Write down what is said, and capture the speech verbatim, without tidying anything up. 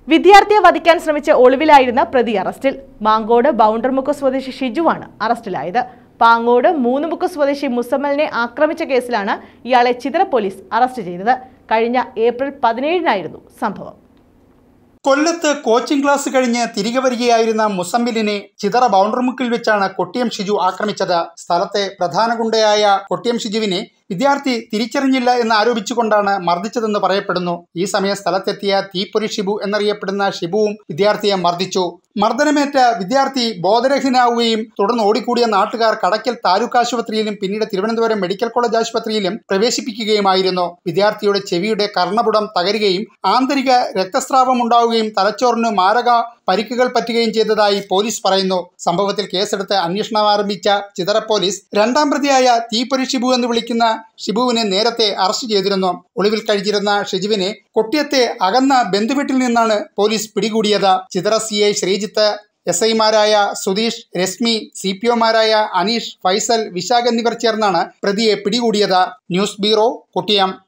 വിദ്യാർത്ഥിയെ വധിക്കാൻ ശ്രമിച്ച ഒളിവിലായിരുന്ന പ്രതി അറസ്റ്റിൽ. മാങ്കോട് ബൗണ്ടർമുക്ക് സ്വദേശി ഷിജുവാണ് അറസ്റ്റിലായത്. പാങ്ങോട് മൂന്നുമുക്ക് സ്വദേശി മുസമ്മലിനെ ആക്രമിച്ച കേസിലാണ് ഇയാളെ ചിതറ പോലീസ് അറസ്റ്റ് ചെയ്തത്. കഴിഞ്ഞ ഏപ്രിൽ പതിനേഴിനായിരുന്നു സംഭവം. കൊല്ലത്ത് കോച്ചിംഗ് ക്ലാസ് കഴിഞ്ഞ് തിരികെ വരികയായിരുന്ന മുസമ്മിലിനെ ചിതറ ബൗണ്ടർമുക്കിൽ വെച്ചാണ് കൊട്ടിയം ഷിജു ആക്രമിച്ചത്. സ്ഥലത്തെ പ്രധാന ഗുണ്ടയായ കൊട്ടിയം ഷിജുവിനെ വിദ്യാർത്ഥി തിരിച്ചറിഞ്ഞില്ല എന്ന് ആരോപിച്ചുകൊണ്ടാണ് മർദ്ദിച്ചതെന്ന് പറയപ്പെടുന്നു. ഈ സമയം സ്ഥലത്തെത്തിയ തീപ്പൊരി ഷിബു എന്നറിയപ്പെടുന്ന ഷിബുവും വിദ്യാർത്ഥിയെ മർദ്ദിച്ചു. മർദ്ദനമേറ്റ വിദ്യാർത്ഥി ബോധരഹിതനാവുകയും തുടർന്ന് ഓടിക്കൂടിയ നാട്ടുകാർ കടയ്ക്കൽ താലൂക്ക് ആശുപത്രിയിലും പിന്നീട് തിരുവനന്തപുരം മെഡിക്കൽ കോളേജ് ആശുപത്രിയിലും പ്രവേശിപ്പിക്കുകയുമായിരുന്നു. വിദ്യാർത്ഥിയുടെ ചെവിയുടെ കർണപുടം തകരുകയും ആന്തരിക രക്തസ്രാവം ഉണ്ടാവുകയും തലച്ചോറിന് മാരക പരിക്കുകൾ പറ്റുകയും ചെയ്തതായി പോലീസ് പറയുന്നു. സംഭവത്തിൽ കേസെടുത്ത് അന്വേഷണം ആരംഭിച്ച ചിതറ പോലീസ് രണ്ടാം പ്രതിയായ തീപ്പൊരി ഷിബു എന്ന് വിളിക്കുന്ന ഷിബുവിനെ നേരത്തെ അറസ്റ്റ് ചെയ്തിരുന്നു. ഒളിവിൽ കഴിഞ്ഞിരുന്ന ഷിജുവിനെ കൊട്ടിയത്തെ അകന്ന ബന്ധുവീട്ടിൽ നിന്നാണ് പോലീസ് പിടികൂടിയത്. Chithara C I Sreejith, S ഐമാരായ സുധീഷ്, രശ്മി, സി പി ഒമാരായ അനീഷ്, ഫൈസൽ, വിശാഖ് എന്നിവർ ചേർന്നാണ് പ്രതിയെ പിടികൂടിയത്. News bureau, Kottiyam.